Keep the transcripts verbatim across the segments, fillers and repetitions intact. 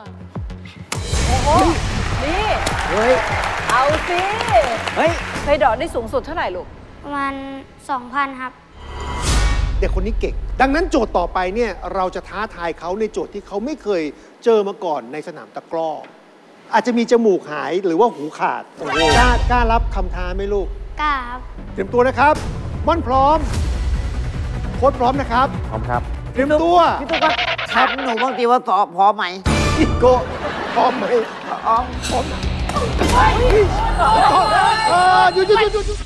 โอ้โหนี่เฮ้ยเอาสิเฮ้ยเคยดอกได้สูงสุดเท่าไหร่ลูกประมาณ สองพัน ครับเด็กคนนี้เก่งดังนั้นโจทย์ต่อไปเนี่ยเราจะท้าทายเขาในโจทย์ที่เขาไม่เคยเจอมาก่อนในสนามตะกร้ออาจจะมีจมูกหายหรือว่าหูขาดกล้ากล้ารับคำท้าไหมลูกกล้าครับเตรียมตัวนะครับม่อนพร้อมโค้ชพร้อมนะครับพร้อมครับเตรียมตัวพี่ตุ๊กครับถามหนูบางทีว่าสอบพร้อมไหมพี่โกพร้อมไหมพร้อมพร้อมเออหยุดหยุดหยุดหยุด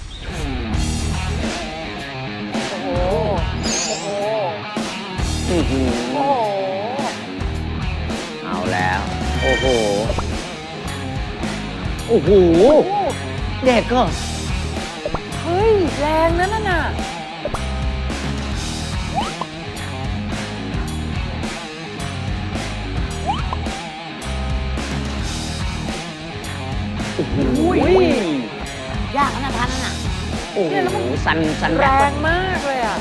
โอ้โหโอ้โหโอ้โหเอาแล้วโอ้โหโอ้โหเด็กก็เฮ้ยแรงนั่นน่ะโอ้โหยากขนาดนั้นน่ะโอ้โหสันสันแรงมากเลยอ่ะ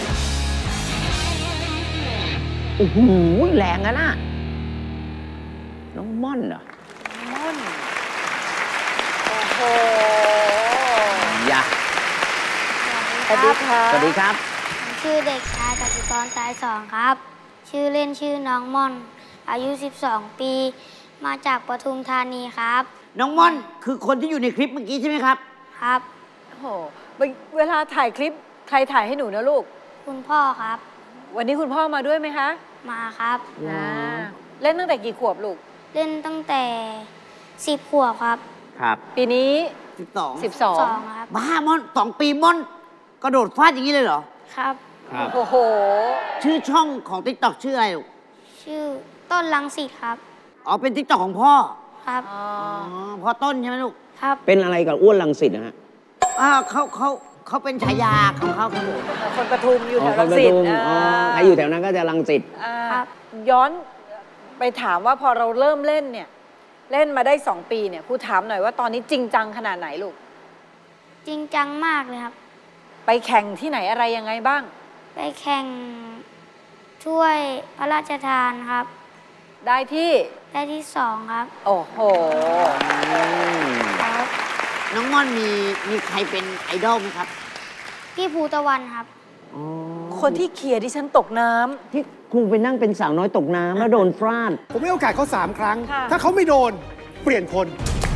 โอ้โหแรงอะน่ะน้องม่อนเหรอม่อนโอ้โหยะสวัสดีครับสวัสดีครับชื่อเด็กชายกสิกรสายสองครับชื่อเล่นชื่อน้องม่อนอายุสิบสองปีมาจากปทุมธานีครับน้องม่อนคือคนที่อยู่ในคลิปเมื่อกี้ใช่ไหมครับครับโอ้โหเวลาถ่ายคลิปใครถ่ายให้หนูนะลูกคุณพ่อครับวันนี้คุณพ่อมาด้วยไหมคะมาครับเล่นตั้งแต่กี่ขวบลูกเล่นตั้งแต่สิบขวบครับครับปีนี้สิบสองสิบสองครับบ้าม่อนสองปีม่อนกระโดดฟาดอย่างนี้เลยเหรอครับโอ้โหชื่อช่องของ ติ๊กต็อก ชื่ออะไรลูกชื่อต้นรังสิตครับอ๋อเป็น ติ๊กต็อก ของพ่อครับอ๋อพ่อต้นใช่ไหมลูกครับเป็นอะไรกับอ้วนรังสิตนะฮะอ่าเขาเขาเขาเป็นฉายาของเขาครับผมคนปทุมอยู่แถวรังสิตอ๋อใครอยู่แถวนั้นก็จะรังสิตครับย้อนไปถามว่าพอเราเริ่มเล่นเนี่ยเล่นมาได้สองปีเนี่ยครูถามหน่อยว่าตอนนี้จริงจังขนาดไหนลูกจริงจังมากเลยครับไปแข่งที่ไหนอะไรยังไงบ้างไปแข่งถ้วยพระราชทานครับได้ที่ได้ที่สองครับโอ้โหครับน้องม่อนมีมีใครเป็นไอดอลไหมครับพี่ภูตะวันครับคนที่เขี่ยที่ฉันตกน้ำที่ครูไปนั่งเป็นสาวน้อยตกน้ำแล้วโดนฟาดผมให้โอกาสเขาสามครั้งถ้าเขาไม่โดนเปลี่ยนคน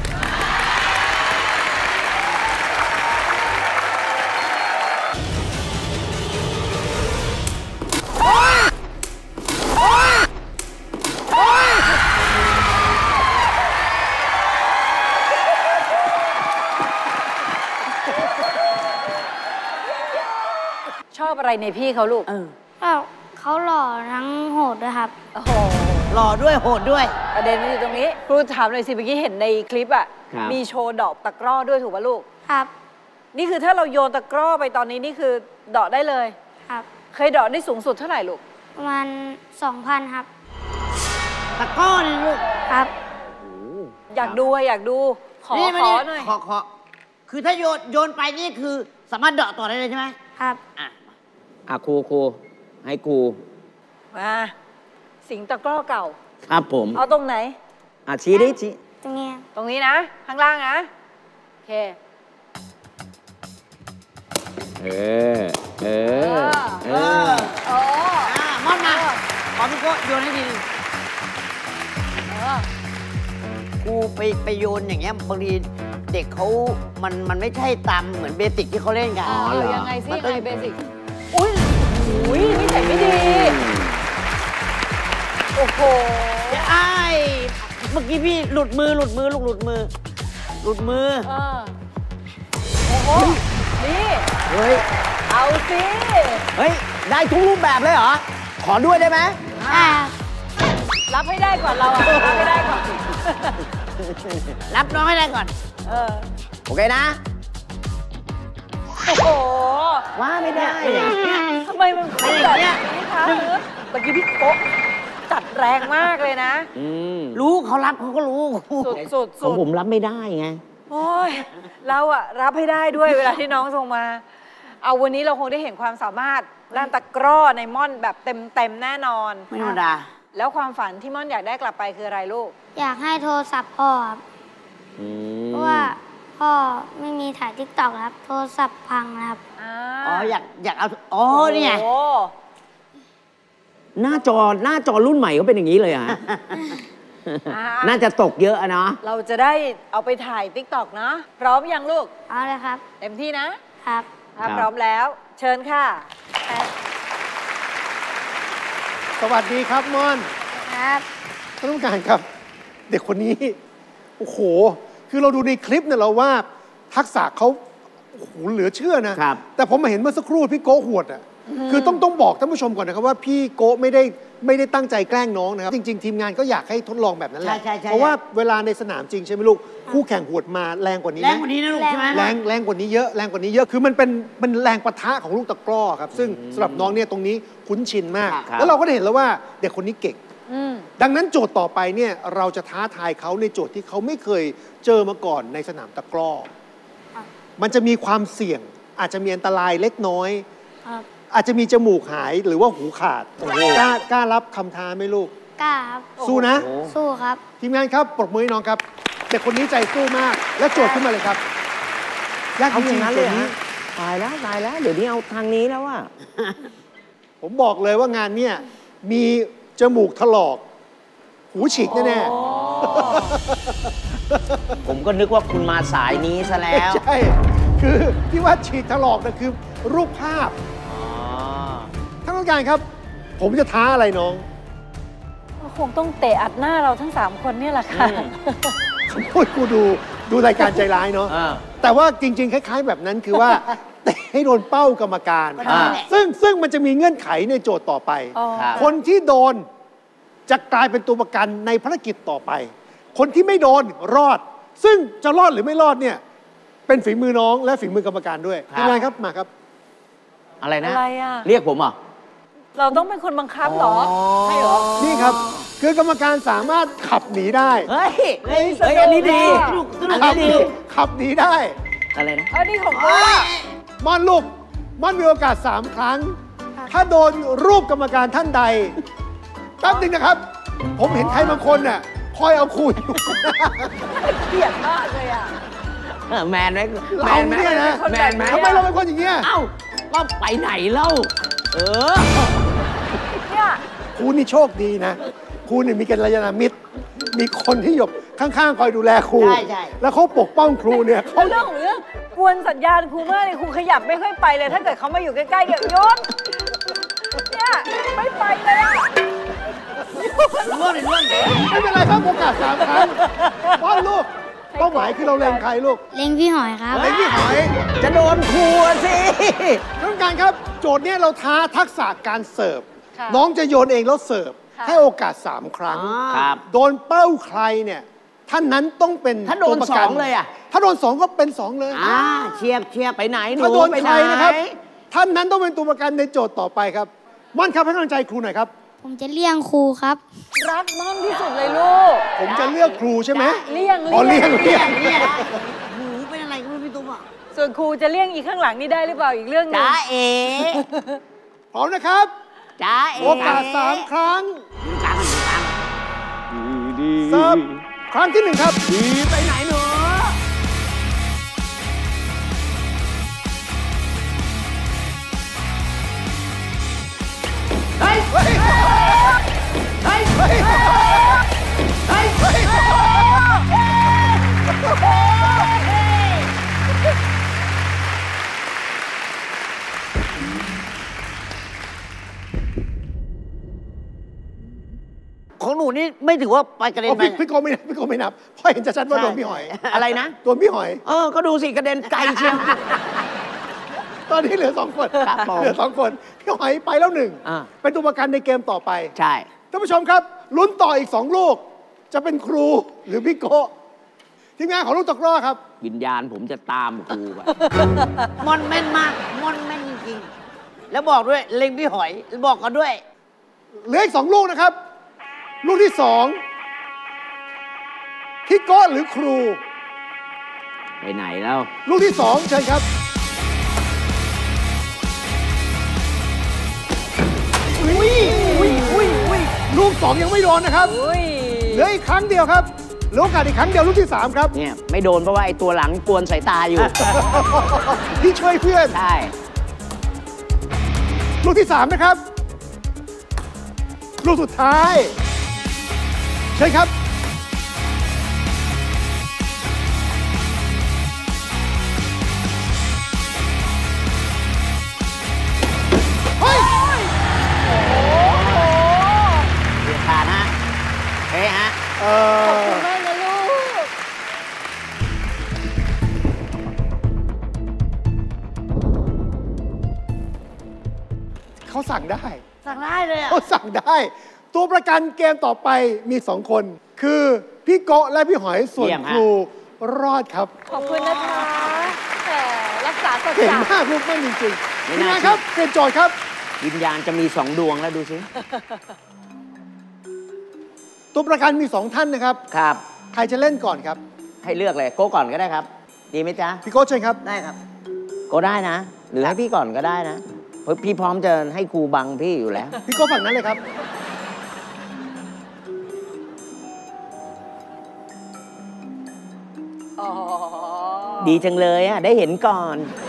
ชอบอะไรในพี่เขาลูกเออเขาหล่อทั้งโหดด้วยครับโอ้โหหล่อด้วยโหดด้วยประเด็นมันอยู่ตรงนี้ครูถามหน่อยสิเมื่อกี้เห็นในคลิปอ่ะมีโชว์ดอกตะกร้อด้วยถูกป่ะลูกครับนี่คือถ้าเราโยนตะกร้อไปตอนนี้นี่คือดอกได้เลยครับเคยดอกได้สูงสุดเท่าไหร่ลูกประมาณ สองพัน ครับตะกร้อนี่ลูกครับอยากดูอยากดูขอขอหน่อยขอขอคือถ้าโยนโยนไปนี่คือสามารถดอกต่อได้เลยใช่ไหมครับอ่ะอ่ะครูครูให้ครูมาสิงตะกร้อเก่าครับผมเอาตรงไหนอ่ะชี้ดิชี้ตรงนี้ตรงนี้นะข้างล่างนะโอเคเออเออเออโอ้อ่ะมอนมาขอพี่โก้โยนให้ทีนึงครูไปไปโยนอย่างเงี้ยบางทีเด็กเขามันมันไม่ใช่ตามเหมือนเบสิกที่เขาเล่นกันอ๋อเหรอยังไงสิยังไงเบสิกอุ้ยอุ้ยนี่ใส่ไม่ดีโอ้โหไอ้เมื่อกี้พี่หลุดมือหลุดมือลูกหลุดมือหลุดมือโอ้โหนี่เฮ้ยเอาสิเฮ้ยได้ทุกรูปแบบเลยเหรอขอด้วยได้ไหมรับให้ได้ก่อนเราอะรับให้ได้ก่อนรับน้องให้ได้ก่อนเออโอเคนะโอ้โหว่าไม่ได้ทำไมมันเป็นแบบนี้คะเมื่อกี้พี่โกจัดแรงมากเลยนะรู้เขารับเขาก็รู้สุดสุดสุดผมรับไม่ได้ไงโอ้ยเราอะรับให้ได้ด้วยเวลาที่น้องส่งมาเอาวันนี้เราคงได้เห็นความสามารถด้านตะกร้อในม่อนแบบเต็มเต็มแน่นอนไม่ธรรมดาแล้วความฝันที่ม่อนอยากได้กลับไปคืออะไรลูกอยากให้โทรศัพท์พ่อครับอืมเพราะว่าพ่อไม่มีถ่ายทิกตอกครับ โทรศัพท์พังนะครับอ๋ออยากอยากเอาอ๋อเนี่ยโอ้หน้าจอหน้าจอรุ่นใหม่ก็เป็นอย่างนี้เลยอะฮะอ่าน่าจะตกเยอะอะเนาะเราจะได้เอาไปถ่ายติ๊กต็อกเนาะพร้อมยังลูกเอาเลยครับเต็มที่นะครับถ้าพร้อมแล้ว เชิญค่ะสวัสดีครับม่อนครับท่านผู้การครับ เด็กคนนี้ โอ้โห คือเราดูในคลิปเนี่ยเราว่าทักษะเขาโอ้โหเหลือเชื่อนะครับแต่ผมมาเห็นเมื่อสักครู่พี่โก้หวดอ่ะคือต้องต้องบอกท่านผู้ชมก่อนนะครับว่าพี่โก้ไม่ได้ไม่ได้ตั้งใจแกล้งน้องนะครับ จริง ๆ ทีมงานก็อยากให้ทดลองแบบนั้นแหละใช่ใช่ใช่เพราะว่าเวลาในสนามจริงใช่ไหมลูกคู่แข่งหวดมาแรงกว่านี้แรไหมงกว่านี้นะลูกใช่ไหมแรงแรงกว่านี้เยอะแรงกว่านี้เยอะคือมันเป็นมันแรงปะทะของลูกตะกร้อครับซึ่งสำหรับน้องเนี่ยตรงนี้คุ้นชินมากครับแล้วเราก็ได้เห็นแล้วว่าเด็กคนนี้เก่งอืมดังนั้นโจทย์ต่อไปเนี่ยเราจะท้าทายเขาในโจทย์ที่เขาไม่เคยเจอมาก่อนในสนามตะกร้อครับมันจะมีความเสี่ยง อาจจะมีอันตรายเล็กน้อยครับอาจจะมีจมูกหายหรือว่าหูขาดกล้ากล้ารับคำท้าไหมลูกกล้าครับสู้นะโอ้สู้ครับทีมงานครับปรบมือให้น้องครับเด็กคนนี้ใจสู้มาก และโจทย์ขึ้นมาเลยครับยากจเอาอริงย่างนั้นๆเลตัวย นี้ฮะตายแล้วตายแล้ว เดี๋ยวนี้เอาทางนี้แล้วอะผมบอกเลยว่างานเนี่ยมีจมูกถลอก หูฉีกแน่ผมก็นึกว่าคุณมาสายนี้ซะๆแล้วใช่คือที่ว่าฉีกถลอกนะคือรูปภาพอ๋อท่านผู้การครับ ผมจะท้าอะไรน้องก็คงต้องเตะอัดหน้าเราทั้งสามคนเนี่ยแหละค่ะอืมพูดกูดูดูรายการใจร้ายเนาะอ่าแต่ว่าจริง ๆ คล้าย ๆ แบบนั้นคือว่า เตะให้โดนเป้ากรรมการก็ได้แหละซึ่งซึ่งมันจะมีเงื่อนไขในโจทย์ต่อไปอ๋อครับคนที่โดนจะกลายเป็นตัวประกันในภารกิจต่อไป คนที่ไม่โดนรอด ซึ่งจะรอดหรือไม่รอดเนี่ย เป็นฝีมือน้องและฝีมือกรรมการด้วยครับทีมงานครับมาครับอะไรนะอะไรอะเรียกผมเหรอเราต้องเป็นคนบังคับเหรออ๋อใช่เหรอนี่ครับ คือกรรมการสามารถขับหนีได้เฮ้ย เฮ้ยสนุกเฮ้ยอันนี้ดีอะอันขันี้บหดีนีขับหนีได้อะไรนะอันนี้ของกูอะม่อนลูกม่อนมีโอกาสสามครั้ง ถ้าโดนรูปกรรมการท่านใดแป๊บหนึงนะครับ ผมเห็นใครบางคนน่ะคอยเอาคุยอยู่เกลียดมากเลยอ่ะเออแมนไหมแมเรานไหมเนี่ยนะแมนไหมทำไมเราเป็นคนอย่างเงี้ยเอ้าก็ไปไหนเล่า เออเนี่ยครูนี่โชคดีนะครูนี่มีกัลยาณมิตร มีคนที่อยู่ข้างๆคอยดูแลครูใช่ใช่แล้วเขาปกป้องครูเนี่ยเขาเรื่องของเรื่องกวนสัญญาณครูมากเลยครูขยับไม่ค่อยไปเลย ถ้าเกิดเขามาอยู่ใกล้ๆเดี๋ยวโยนเนี่ยไม่ไปเลยอ่ะร่วนร่วนไม่เป็นไรครับโอกาสสามครั้งป้อนลูกเป้าหมายคือเราเล็งใครลูกเล็งพี่หอยครับเล็งพี่หอยจะโดนครูอะสิท่านผู้การครับโจทย์เนี้เราท้าทักษะการเสิร์ฟค่ะน้องจะโยนเองแล้วเสิร์ฟค่ะให้โอกาสสามครั้งครับโดนเป้าใครเนี่ยท่านนั้นต้องเป็นถ้าโดนตัวประกัสองเลยอะถ้าโดนสองก็เป็นสองเลยอ่าเชียบเชียบไปไหนหนูถ้าโดนไปใคไหนรนะครับ ท่านนั้นต้องเป็นตัวประกันในโจทย์ต่อไปครับม่อนครับให้กำลังใจครูหน่อยครับผมจะเลี่ยงครูครับรักน้องที่สุดเลยลูกผมจะเลือกครูใช่ไหมเลี่ยงอ๋อเลี่ยงเลี่เลี่ยยงงเนี่ยหูเป็นอะไรก็ไม่รู้พี่ตุ้มอ่ะส่วนครูจะเลี่ยงอีกข้างหลังนี่ได้หรือเปล่าอีกเรื่องหนึงจ้าเอ๋พร้อมนะครับจ้าเอ๋โอกาสสามครั้งอยู่กลางอยู่กลางเสิร์ฟครั้งที่หนึ่งครับไปไหนหนูเฮ้ยเฮ้ยเฮ้ยเฮ้ยเฮ้ยเฮ้ยของหนูนี่ไม่ถือว่าไปกระเด็นโอ้ไปพี่พี่โกไม่นับพี่โกไม่นับเพราะเห็นชัดๆว่าโดนพี่หอยอะไรนะโดนพี่หอยเออ ก็ดูสิกระเด็นไกลเชียวตอนนี้เหลือสองคนครับผมเหลือสองคนพี่หอยไปแล้วหนึ่งอ่าเป็นตัวประกันในเกมต่อไปใช่ท่านผู้ชมครับลุ้นต่ออีกสองลูก จะเป็นครูหรือพี่โกทีมงานของลูกตะกร้อครับวิญญาณผมจะตามครูไปมอนแม่นมากมอนแม่นจริงๆแล้วบอกด้วยเล็งพี่หอยบอกกันด้วยเหลืออีกสองลูกนะครับ ลูกที่สองพี่โก้หรือครูไปไหนแล้วลูกที่สองเชิญครับอุ้ยอุ้ยอุ้ยอุ้ยลูกสองยังไม่โดนนะครับอุ้ยเหลืออีกครั้งเดียวครับเหลือโอกาสอีกครั้งเดียวลูกที่สามครับเนี่ยไม่โดนเพราะว่าไอ้ตัวหลังกวนสายตาอยู่ที่ช่วยเพื่อนใช่ลูกที่สามนะครับ ลูกสุดท้ายเชิญครับเฮ้ยเดือดขาดฮะเฮ้ยฮะเอขอบอคุณมากนะลูกเขาสั่งได้สั่งได้เลยอ่ะเขาสั่งได้ ตัวประกันเกมต่อไปมีสองคน คือพี่โกะและพี่หอยส่วนเยี่ยมคฮะรูรอดครับขอบคุณนะคะแต่รักษาสัจเก่งจะมากลูกแม่นจริงๆไม่ทีมน่างานครับเปลี่ยนโจทย์ครับวิญญาณจะมีสองดวงแล้วดูสิตัวประกันมีสองท่านนะครับครับใครจะเล่นก่อนครับให้เลือกเลยโก้ก่อนก็ได้ครับ ดีไหมจ๊ะพี่โก้เชิญครับได้ครับโก้ได้นะ หรือให้พี่ก่อนก็ได้นะเพราะพี่พร้อมจะให้ครูบังพี่อยู่แล้วพี่โก้ฝั่งนั้นเลยครับอ๋อดีจังเลยอ่ะได้เห็นก่อน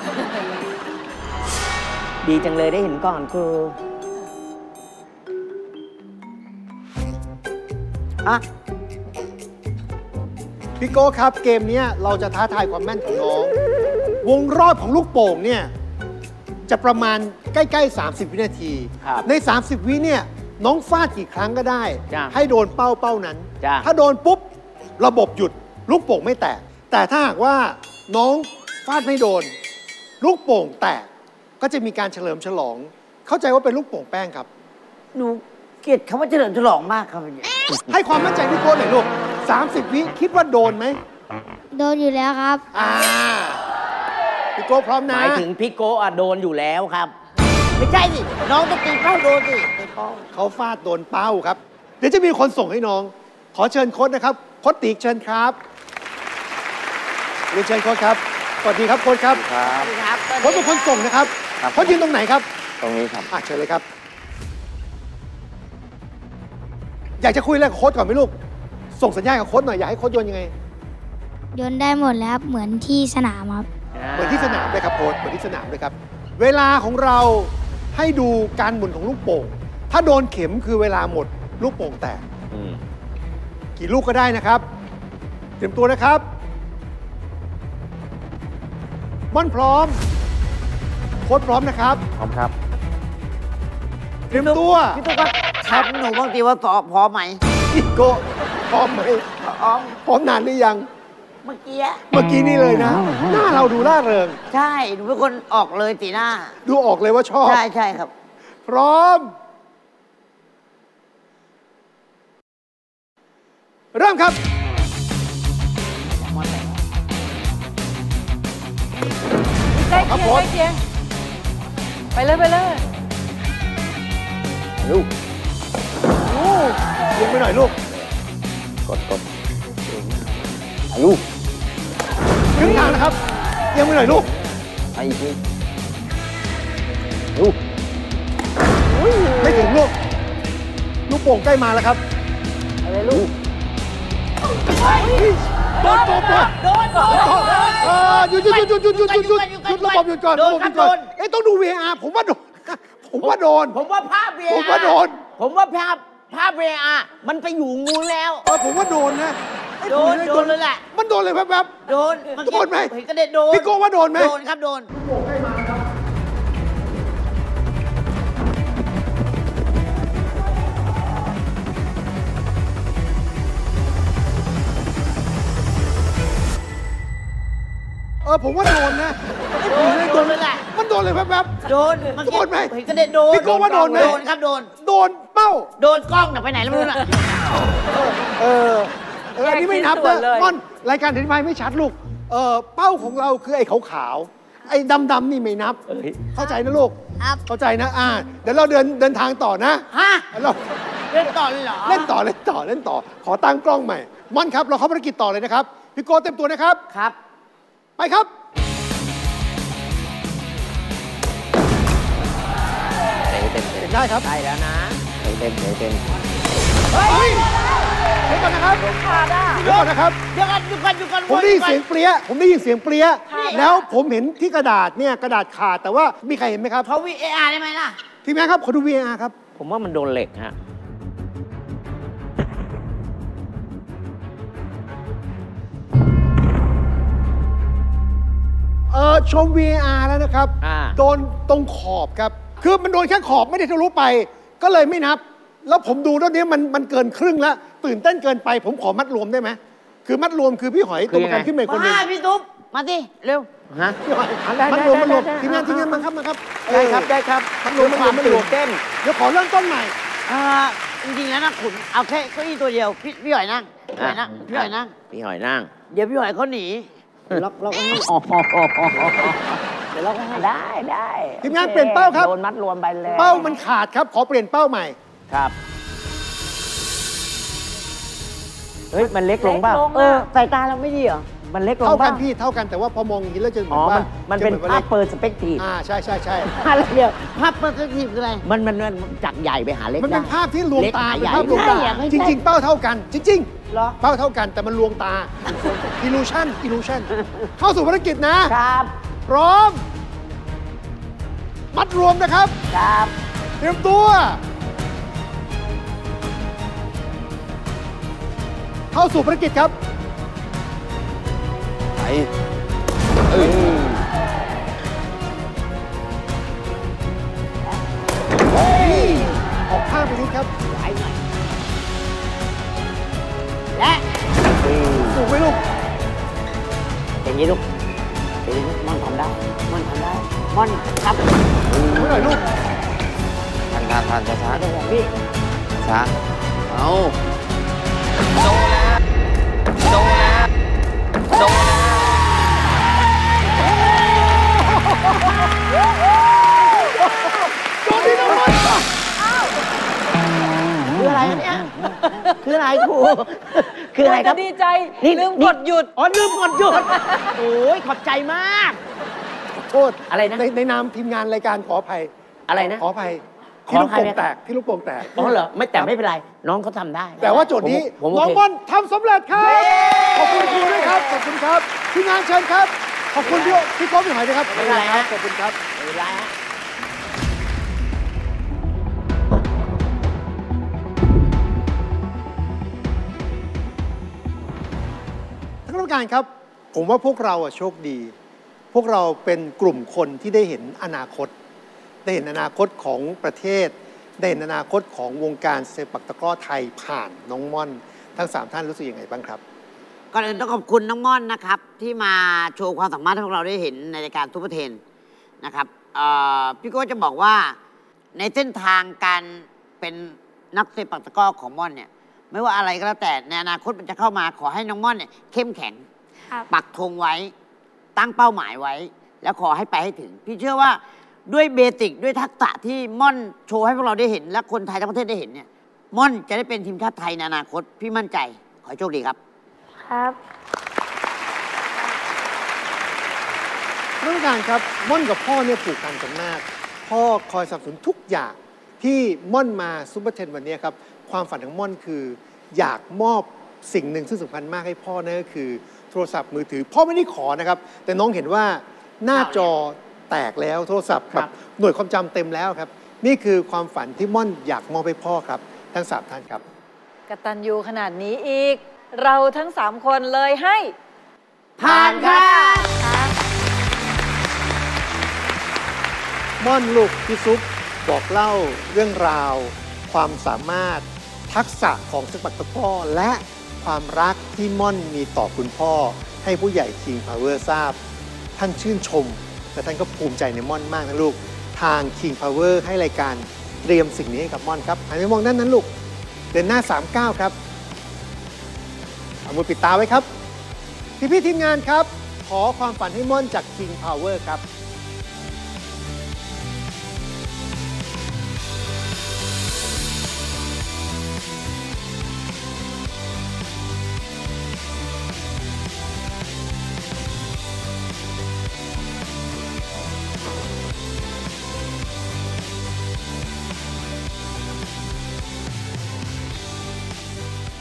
ดีจังเลยได้เห็นก่อนครูอ่ะพี่โก้ครับเกมนี้เราจะท้าทายความแม่นของน้อง วงรอบของลูกโป่งเนี่ยจะประมาณใกล้ๆ สามสิบ วินาทีครับใน สามสิบ วิเนี่ยน้องฟาดกี่ครั้งก็ได้จ้ะให้โดนเป้าเป้านั้นจ้ะถ้าโดนปุ๊บ ระบบหยุดลูกโป่งไม่แตก แต่ถ้าหากว่าน้องฟาดไม่โดน ลูกโป่งแตกก็จะมีการเฉลิมฉลอง เข้าใจว่าเป็นลูกโป่งแป้งครับหนูเกลียดคำว่าเฉลิมฉลองมากครับให้ความมั่นใจพี่โก้หน่อยลูก สามสิบ วิคิดว่าโดนไหมโดนอยู่แล้วครับอ่าพี่โก้พร้อมหนะมายถึงพี่โก้อะโดนอยู่แล้วครับไม่ใช่สิ น้องต้องตีเป้าโดนสิตีเป้าเขาฟาดโดนเป้าครับ เดี๋ยวจะมีคนส่งให้น้อง ขอเชิญโค้ชนะครับ โค้ชตีกเชิญครับเรียนเชิญโค้ชครับ สวัสดีครับโค้ชครับครับครับโค้ชเป็นคนส่งนะครับครับโค้ชยืนตรงไหนครับตรงนี้ครับอ่ะเชิญเลยครับ อยากจะคุยอะไรกับโค้ชก่อนไหมลูก ส่งสัญญาณกับโค้ชหน่อย อยากให้โค้ชโยนยังไงโยนได้หมดแล้วครับเหมือนที่สนามครับเหมือนที่สนามเลยครับโค้ชเหมือนที่สนามเลยครับ เวลาของเราให้ดูการหมุนของลูกโป่ง ถ้าโดนเข็มคือเวลาหมดลูกโป่งแตกอืมกี่ลูกก็ได้นะครับ เตรียมตัวนะครับม่อนพร้อม โค้ชพร้อมนะครับพร้อมครับเตรียมตัวพี่ตุ๊กก็ถามหนูบางทีว่าสอบพร้อมไหมพี่โกะพร้อมไหมพร้อมพร้อมนานหรือยังเมื่อกี้เมื่อกี้นี่เลยนะ หน้าเราดูร่าเริงใช่ หนูเป็นคนออกเลยสีหน้าดูออกเลยว่าชอบใช่ใช่ครับพร้อม เริ่มครับใกล้ครับเคียงผมใกล้เคียงไปเลยไปเลยลูกโอ้เลี้ยงไปหน่อยลูกกดกดอาลูกครึ่งทางนะครับเลี้ยงไปหน่อยลูกไปอีกทีลูกไม่ถึงลูก ลูกโป่งใกล้มาแล้วครับอะไรลูกโดนโดนโดนโดนโดนเออหยุดหยุดหยุดหยุดหยุดหยุดหยุดหยุดหยุดระบบหยุดก่อนโดระนบบหครัยุบดก่อนโดนเอ๊ะต้องดู วี อาร์ ผมว่าโดน ผมว่าโดนผมว่าภาพเวียผมว่าโดนผมว่าภาพภาพเวียมันไปอยู่งูแล้วเออผมว่าโดนนะเอ้ยโดนผมโดนเลยแหละมันโดนเลยแป๊บโดนเมื่อกี้โดนไหมเห็นกระเด็นโดนพี่โก้ว่าโดนไหมโดนครับโดนเออผมว่าโดนนะโดนโดนเลยแหละมันโดนเลยแป๊บโดนเมื่อกี้โดนไหมเห็นกระเด็นโดนพี่โก้ว่าโดนไหมโดนครับโดนๆโดนเป้าโดนกล้องน่ะไปไหนแล้วไม่รู้น่ะเออเอออันนี้ไม่นับแยกชิ้นะนส่วนเลยม่อนรายการอธิบายไม่ชัดลูกเออเป้าของเราคือไอ้ขาวๆไอ้ดำๆนี่ไม่นับเอ้ยเข้าใจนะลูกครับเข้าใจนะอ่าเดี๋ยวเราเดินเดินทางต่อนะฮะเราเล่นต่อเลยเหรอเล่นต่อเล่นต่อเล่นต่อ ขอตั้งกล้องใหม่ม่อนครับเราเข้าภารกิจต่อเลยนะครับพี่โก้เต็มตัวนะครับครับไปครับเตะเต็มเต็มได้ครับได้แล้วนะเตะเต็มเตะเต็มเฮ้ยเดี๋ยวก่อนนะครับขาดอ่ะเดี๋ยวก่อนนะครับเดี๋ยวก่อนเดี๋ยวก่อนเดี๋ยวก่อนผมได้ยินเสียงเปรี้ยผมได้ยินเสียงเปรี้ยค่ะแล้วผมเห็นที่กระดาษเนี่ยกระดาษขาดแต่ว่ามีใครเห็นไหมครับเขา วี เอ อาร์ ได้ไหมล่ะทีมงานครับขอดู วี เอ อาร์ ครับผมว่ามันโดนเหล็กฮะเออชม วี เอ อาร์ แล้วนะครับอ่าโดนตรงขอบครับ คือมันโดนแค่ขอบไม่ได้ทะลุไป ก็เลยไม่นับ แล้วผมดูตอนนี้มันมันเกินครึ่งแล้ว ตื่นเต้นเกินไป ผมขอมัดรวมได้ไหม คือมัดรวมคือพี่หอยตัวประกันขึ้นมาอีกคนหนึงมาพี่ตุ๊บมาดิเร็วฮะพี่หอยอ่ะได้มัดได้รวมมัดรวมได้ได้ทีมงานได้ทีมงานมาครับมาครับได้ครับได้ครับมัดรวมมัดรวมมัดรตื่วมนเต้นเดี๋ยวขอเริ่มต้นใหม่อ่าจริงๆแล้วนะขุนเอาแค่เก้าอี้ตัวเดียว พี่พี่หอยนั่งพี่หอยนั่งพี่หอยนั่งพี่หอยนั่งเดี๋ยวพี่หอยเขาหนีล็อกล็อกไว้ให้ เดี๋ยวล็อกไว้ให้ได้ได้ทีมงานเปลี่ยนเป้าครับโดนมัดรวมไปแล้วเป้ามันขาดครับ ขอเปลี่ยนเป้าใหม่ครับ เฮ้ย มันเล็กลงเปล่าเล็กลงเออสายตาเราไม่ดีเหรอมันเล็กลงเท่าเปกัล่านพี่เท่ากันแต่ว่าพอมองอย่างนี้แล้วจะเหมือ๋ออนว่ามันมันเป็นจะหอภาพว่าเปอร์สเปกทีฟอ่าใช่ใช่ใช่อะไรเดียวภาพเปอร์สเปกทีฟคืออะไรมันมันมันจากใหญ่ไปหาเล็กมันเป็นได้ภาพที่ลวงตาเล็กเป็นภาพลวงตาใหญ่ไม่ใช่จริง ๆ เป้าเท่ากัน จริงเหรอๆ เป้าเท่ากันแต่มันลวงตา illusion illusion เข้าสู่ภารกิจนะครับพร้อม มัดรวมนะครับครับเตรียมตัว เข้าสู่ภารกิจครับไปออกข้างไปนิดครับไหวหน่อยและสูงไหมลูกอย่างนี้ลูกอย่างนี้มันทำได้มันทำได้มันครับไม่หน่อยลูกทันทันทันช้าช้าไม่ต้องห่วงพี่ช้าเอาโดนแล้วโดนแล้วโดนแล้วคืออะไรเนี่ย คืออะไรครู คืออะไรครับดีใจนี่ลืมนี่กดหยุดอ๋อ ลืมกดหยุด โอ้ยขอบใจมากโทษอะไรนะในในนามทีมงานรายการขออภัยอะไรนะขออภัยขที่อลูอก ภัยโป่งแตกที่ลูกโป่งแตกอ๋อเหรอ ไม่แต่ไม่เป็นไร น้องเขาทำได้แต่ว่าโจทย์นี้ผมผมน้องโอเคบอลทำสำเร็จครับ ขอบคุณครูด้วยครับ ขอบคุณครับทีมงานเชิญครับ ขอบคุณพี่พี่โก้พี่หอยด้วยครับไม่เป็นไรฮะขอบคุณครับไม่เป็นไรฮะท่านกรรมการครับ ผมว่าพวกเราอะโชคดี พวกเราเป็นกลุ่มคนที่ได้เห็นอนาคต ได้เห็นอนาคตของประเทศ ได้เห็นอนาคตของวงการเซปักตะกร้อไทยผ่านน้องม่อน ทั้งสามท่านรู้สึกยังไงบ้างครับก่อนอื่นต้องขอบคุณน้องม่อนนะครับ ที่มาโชว์ความสามารถให้พวกเราได้เห็นในรายการทุปเทนนะครับเอ่อพี่โก้จะบอกว่าในเส้นทางการเป็นนักเตะปักตะกร้อของม่อนเนี่ยไม่ว่าอะไรก็แล้วแต่ในอนาคตมันจะเข้ามาขอให้น้องม่อนเนี่ยเข้มแข็งครับปักธงไว้ตั้งเป้าหมายไว้ แล้วขอให้ไปให้ถึง พี่เชื่อว่าด้วยเบสิกด้วยทักษะที่ม่อนโชว์ให้พวกเราได้เห็น และคนไทยทั้งประเทศได้เห็นเนี่ยม่อนจะได้เป็นทีมชาติไทยในอนาคตพี่มั่นใจขอให้โชคดีครับครับท่านผู้การครับม่อนกับพ่อเนี่ยผูกพันกันมาก พ่อคอยสนับสนุนทุกอย่างที่ม่อนมาซุปเปอร์เทนวันนี้ครับความฝันของม่อนคือ อยากมอบสิ่งหนึ่งซึ่งสำคัญมากให้พ่อนั่นก็คือโทรศัพท์มือถือ พ่อไม่ได้ขอนะครับ แต่น้องเห็นว่าหน้าจอแตกแล้วโทรศัพท์แบบหน่วยความจำเต็มแล้วครับ นี่คือความฝันที่ม่อนอยากมอบให้พ่อครับทั้งสามท่านครับกตัญญูขนาดนี้อีก เราทั้งสามคนเลยให้ผ่านค่ะม่อนลูกพี่ซุปบอกเล่าเรื่องราว ความสามารถทักษะของสปักตะกร้อและความรักที่ม่อนมีต่อคุณพ่อ ให้ผู้ใหญ่ King Power ทราบ ท่านชื่นชม และท่านก็ภูมิใจในม่อนมากนะลูก ทาง King Power ให้รายการเตรียมสิ่งนี้ให้กับม่อนครับหันไปมองด้านนั้นลูก เดินหน้า สามสิบเก้า ครับเอามือปิดตาไว้ครับ พี่พี่ๆทีมงานครับ ขอความฝันให้ม่อนจาก King Power ครับ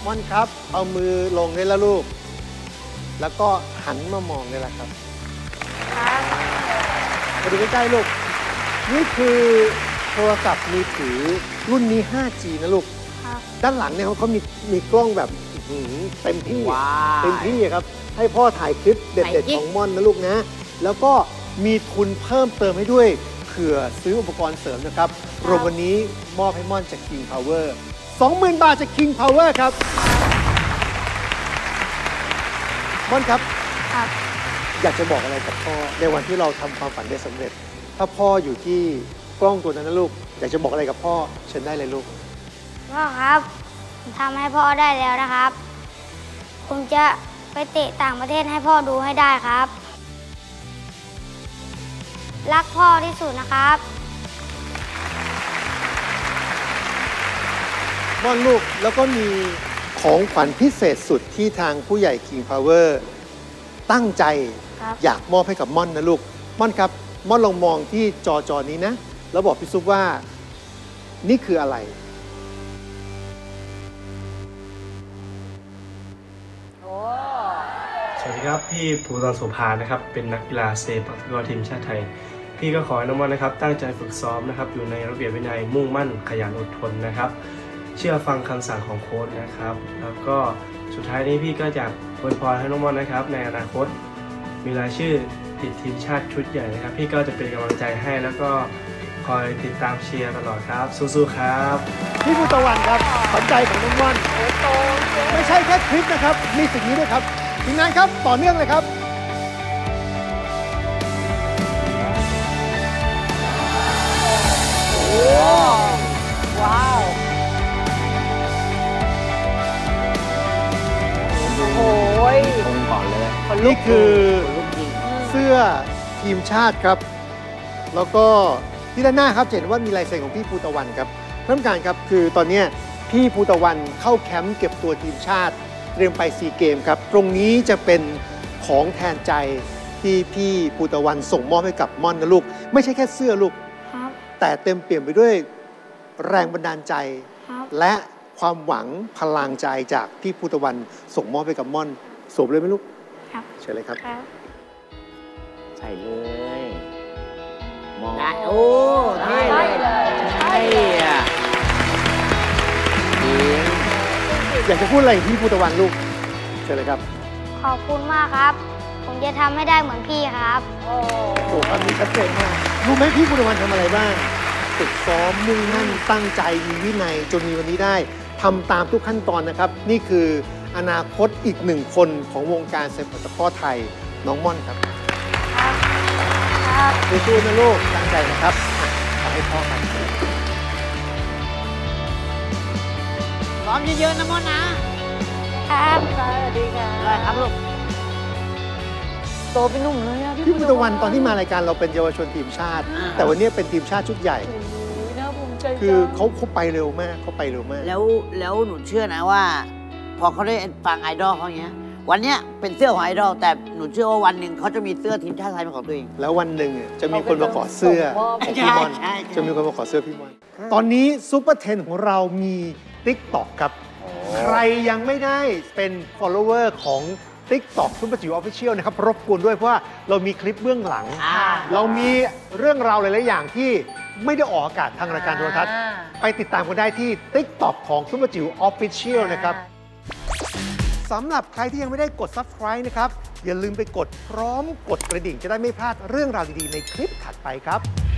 ม่อนครับ เอามือลงได้แล้วลูก แล้วก็หันมามองได้แล้วครับมาดูใกล้ๆลูก นี่คือโทรศัพท์มือถือรุ่นนี้ ห้าจี นะลูกครับด้านหลังเนี่ยเขาเขามีมีกล้องแบบอื้อหือเต็มที่ว้าวเต็มที่ครับ ให้พ่อถ่ายคลิปเด็ดๆของม่อนนะลูกนะ แล้วก็มีทุนเพิ่มเติมให้ด้วยเผื่อซื้ออุปกรณ์เสริมนะครับ รวมวันนี้มอบให้ม่อนจาก King Power สองหมื่น บาทจาก King Power ครับม่อนครับครับอยากจะบอกอะไรกับพ่อในวันที่เราทำความฝันได้สำเร็จ ถ้าพ่ออยู่ที่กล้องตัวนั้นนะลูก อยากจะบอกอะไรกับพ่อเชิญได้เลยลูกพ่อครับผมทำให้พ่อได้แล้วนะครับ ผมจะไปเตะต่างประเทศให้พ่อดูให้ได้ครับ รักพ่อที่สุดนะครับม่อนลูกแล้วก็มีของขวัญพิเศษสุดที่ทางผู้ใหญ่ King Power ตั้งใจครับอยากมอบให้กับม่อนนะลูก ม่อนครับ ม่อนลองมองที่จอจอนี้นะ แล้วบอกพี่ซุปว่านี่คืออะไรสวัสดีครับ พี่ภูตรโสภานะครับ เป็นนักกีฬาเซปักตะกร้อทีมชาติไทย พี่ก็ขอให้น้องม่อนนะครับตั้งใจฝึกซ้อมนะครับอยู่ในระเบียบวินัยมุ่งมั่นขยันอดทนนะครับ เชื่อฟังคำสั่งของโค้ชนะครับ แล้วก็สุดท้ายนี้พี่ก็อยากอวยพรให้น้องม่อนนะครับในอนาคตมีรายชื่อติดทีมชาติชุดใหญ่นะครับ พี่ก็จะเป็นกำลังใจให้แล้วก็คอยติดตามเชียร์ตลอดครับสู้ๆครับพี่ภูตะวันครับขวัญใจของน้องม่อนไม่ใช่แค่คลิปนะครับ มีสิ่งนี้ด้วยครับทีมงานครับต่อเนื่องเลยครับว้าว โอ้โหตรงก่อนเลยนี่คือลูกยิงเสื้อทีมชาติครับ แล้วก็ที่ด้านหน้าครับจะเห็นว่ามีลายเซ็นของพี่ภูตะวันครับท่านผู้การครับคือตอนนี้พี่ภูตะวันเข้าแคมป์เก็บตัวทีมชาติเตรียมไปซีเกมครับตรงนี้จะเป็นของแทนใจที่พี่ภูตะวันส่งมอบให้กับม่อนนะลูกไม่ใช่แค่เสื้อลูกครับแต่เต็มเปี่ยมไปด้วยแรงบันดาลใจครับและความหวังพลังใจจากพี่ภูตะวันส่งมอบให้กับม่อนสวมเลยไหมลูกครับเชิญเลยครับครับใส่เลยมองได้โอ้เท่เลยใช่อ่ะจริงอยากจะพูดอะไรกับพี่ภูตะวันลูกเชิญเลยครับขอบคุณมากครับ ผมจะทำให้ได้เหมือนพี่ครับโอ้โหคำนี้ชัดเจนมากรู้ไหมพี่ภูตะวันทำอะไรบ้างฝึกซ้อมมุ่งมั่นตั้งใจมีวินัยจนมีวันนี้ได้ทำตามทุกขั้นตอนนะครับ นี่คืออนาคตอีกหนึ่งคนของวงการเซปักตะกร้อไทยน้องม่อนครับครับ ครับสู้ๆนะลูกตั้งใจนะครับอ่ะขอให้พ่อครับซ้อมเยอะๆนะม่อนนะครับสวัสดีค่ะได้ครับลูกโตเป็นหนุ่มเลยอะพี่ภูตะวันตอนที่มารายการเราเป็นเยาวชนทีมชาติอ่าแต่วันนี้เป็นทีมชาติชุดใหญ่โอ้โหน่าภูมิใจคือจังเขาเขาไปเร็วมากเขาไปเร็วมากแล้วแล้วหนูเชื่อนะว่า พอเขาได้ฟังไอดอลเขาอย่างเงี้ยวันเนี้ยเป็นเสื้อของไอดอลแต่หนูเชื่อว่าวันหนึ่งเขาจะมีเสื้อทีมชาติไทยเป็นของตัวเองแล้ววันหนึ่งอ่ะจะมีคนมาขอเสื้อของพี่บอลใช่ใช่จะมีคนมาขอเสื้อพี่บอลตอนนี้ซูเปอร์เทนของเรามี TikTok ครับ ใครยังไม่ได้เป็น follower ของ TikTok ซุปเปอร์จิ๋วออฟฟิเชียลนะครับรบกวนด้วยเพราะว่าเรามีคลิปเบื้องหลังอ่าเรามีเรื่องราวหลายๆอย่างที่ไม่ได้ออกอากาศทางรายการโทรทัศน์อ่าไปติดตามกันได้ที่ TikTok ของซุปเปอร์จิ๋วออฟฟิเชียลนะครับ สำหรับใครที่ยังไม่ได้กด Subscribe นะครับ อย่าลืมไปกดพร้อมกดกระดิ่งจะได้ไม่พลาดเรื่องราวดี ๆ ในคลิปถัดไปครับ